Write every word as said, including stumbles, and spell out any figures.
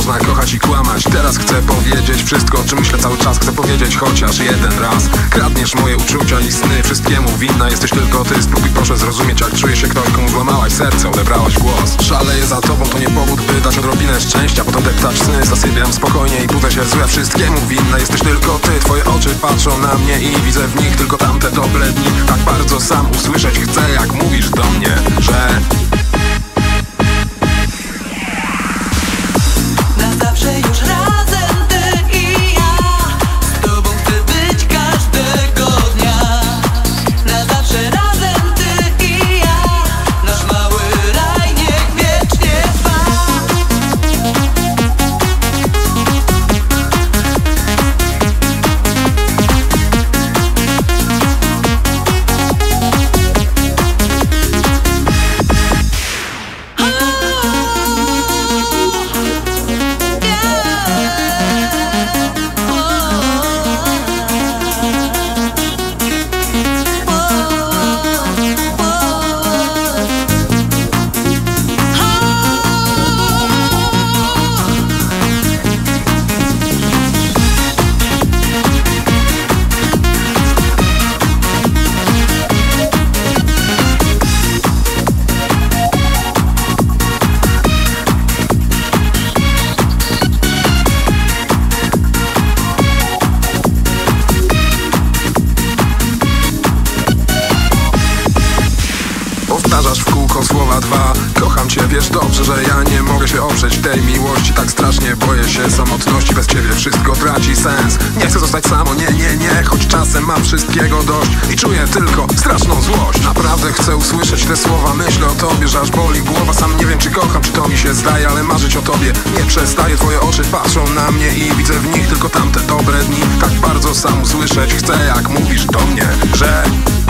można kochać i kłamać. Teraz chcę powiedzieć wszystko, o czym myślę cały czas. Chcę powiedzieć chociaż jeden raz. Kradniesz moje uczucia i sny, wszystkiemu winna jesteś tylko ty. Spróbuj proszę zrozumieć, jak czuje się ktoś, komu złamałaś serce, odebrałaś głos. Szaleję za tobą, to nie powód, by dać odrobinę szczęścia. Potem deptać sny, zasypiam spokojnie i budzę się złe. Wszystkiemu winna jesteś tylko ty. Twoje oczy patrzą na mnie i widzę w nich tylko tamte dobre dni. Tak bardzo sam usłyszeć chcę, jak mówisz do mnie, że na zawsze już razem ty i ja. Z tobą chcę być każdego dnia. Na zawsze razem ty i ja. Nasz mały raj niech wiecznie trwa. Powtarzasz w kółko słowa dwa. Kocham cię, wiesz dobrze, że ja nie mogę się oprzeć tej miłości. Tak strasznie boję się samotności. Bez ciebie wszystko traci sens. Nie chcę zostać samo, nie, nie, nie. Choć czasem mam wszystkiego dość i czuję tylko straszną złość. Naprawdę chcę usłyszeć te słowa. Myślę o tobie, że aż boli głowa. Sam nie wiem, czy kocham, czy to mi się zdaje, ale marzyć o tobie nie przestaję. Twoje oczy patrzą na mnie i widzę w nich tylko tamte dobre dni. Tak bardzo sam usłyszeć chcę, jak mówisz do mnie, że